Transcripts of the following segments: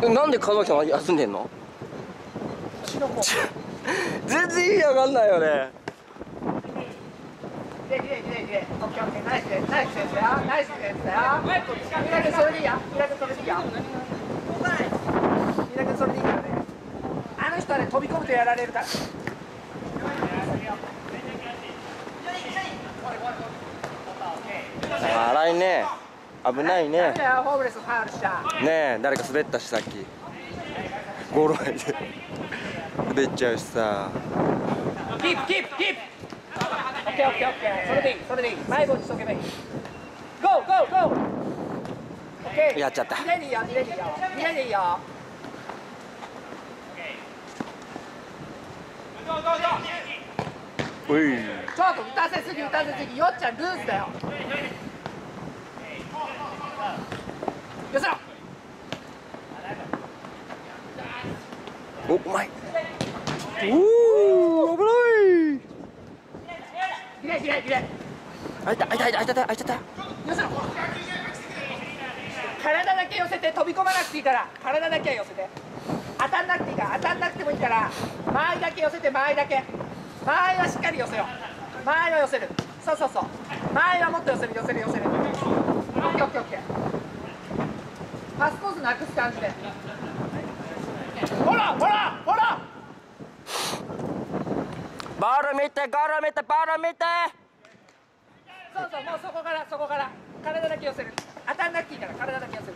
なんで門脇さんは休んでんの？全然意味わかんないよね。 ナイスですナイスですよナイスですよ。みなくそれでいいよ。みなくそれでいいよ。みなくそれでいいからね。あの人はね飛び込むとやられるから。 荒いね。危ないね。 ホームレスファウルした。 ねえ、誰か滑ったしさっき。ゴール前で滑っちゃうしさ。 キープキープキープ。オッケーオッケーオッケー。それでいいそれでいい。前後にしとけばいい。ゴーゴーゴー。オッケー。 やっちゃった。 見れでいいよ見れでいいよ見れでいいよ。 おい。 ちょっと打たせすぎ打たせすぎ。よっちゃんルーズだよ。よせろ。 お、うまい。おお、危ない。 ひれひれひれ。 あいたあいたあいたあいたあいた。 よせろ。体だけ寄せて飛び込まなくていいから。体だけは寄せて。当たんなくていいから当たんなくてもいいから。間合いだけ寄せて間合いだけ。間合いはしっかり寄せよ。間合いは寄せる。そうそうそう。間合いはもっと寄せる寄せる寄せる。オッケーオッケーオッケー。パスコースなくす感じで。ほらほらほら。 ボール見てゴール見てボール見て。 そうそうもうそこからそこから体だけ寄せる。当たんなくていいから体だけ寄せる。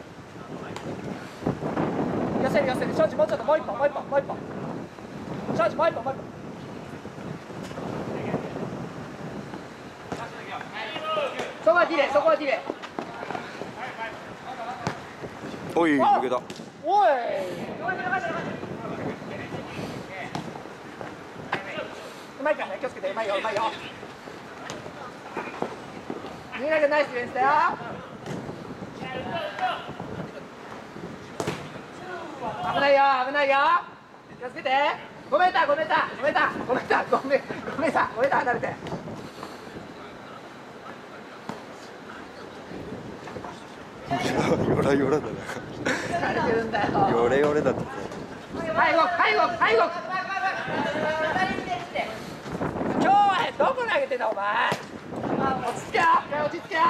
寄せる寄せる。庄司もうちょっともう一本もう一本もう一本。庄司もう一本もう一本。そこはディレイそこはディレイ。 おい抜けた。 おい。うまいからね気をつけて。うまいようまいよ。みんなでナイスディフェンスだよ。危ないよ危ないよ。気をつけて。5メーター5メーター5メーター5メーター5メーター5メーター離れて。 ヨラヨラだな。 疲れてるんだよ。 ヨレヨレだって。 はい動くはい動くはい動く。今日はどこ投げてんだお前。落ち着けよ落ち着けよ。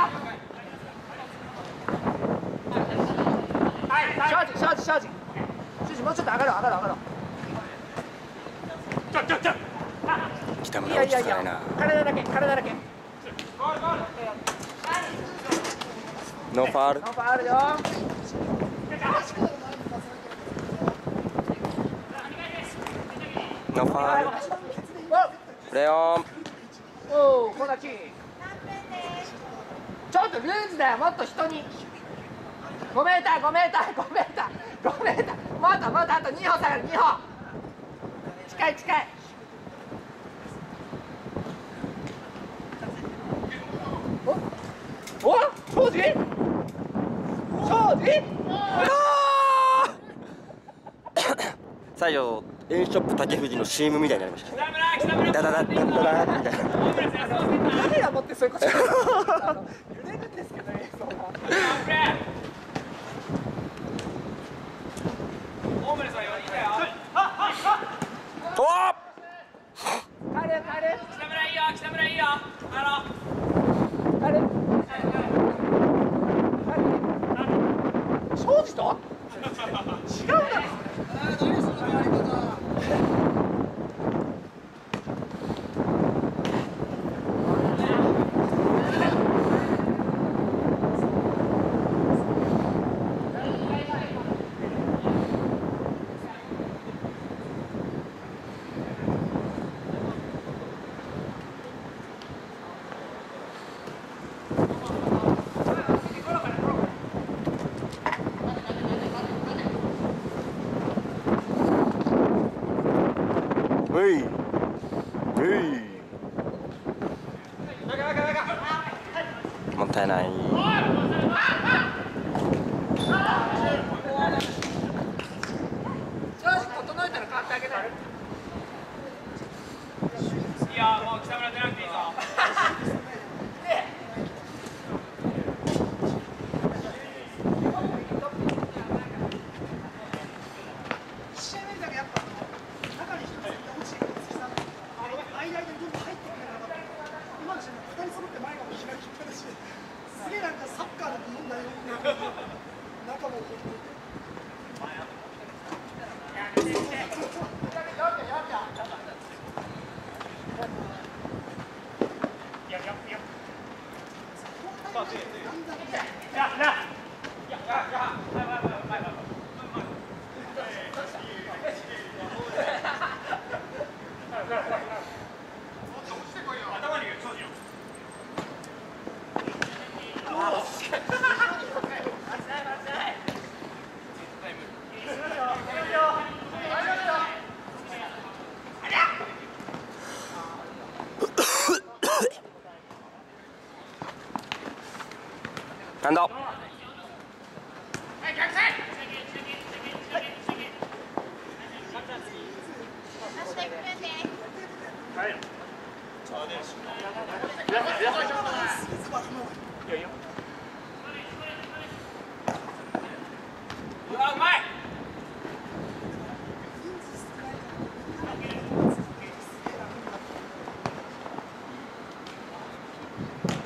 はい庄司庄司庄司庄司もうちょっと上がろう上がろう上がろう。 北村落ち着かないな。 体だけ体だけ。 ノーファウル。 ノーファウルよ。 ノーファウル。プレーオン。 おおコーナーキー。ちょっとルーズだよ。もっと人に。5メーター5メーター5メーター5メーター。もっともっとあと2歩下がる2歩。近い近い。おお庄司庄司。 最後エンショップ竹藤の CM みたいになりましたね。ダダダダダダみたいな。 カメラ持ってそういうこと言う。揺れるんですけど映像が。 おお。 帰れ帰れ。 北村いいよ北村いいよ。 帰れ。庄司と？違うだろ。 もったいない。 整えたら変わってあげない。 いやもう北村出なくていいぞ。 人揃って前が左利きだし、すげえなんかサッカーでもいいんだよって中もなんだ。 うわうまい。 う